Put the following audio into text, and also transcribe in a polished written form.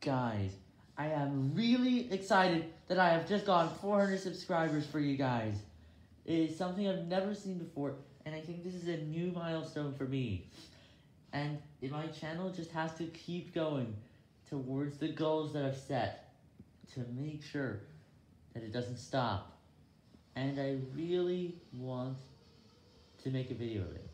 Guys, I am really excited that I have just gotten 400 subscribers for you guys. It is something I've never seen before, and I think this is a new milestone for me. And my channel just has to keep going towards the goals that I've set to make sure that it doesn't stop. And I really want to make a video of it.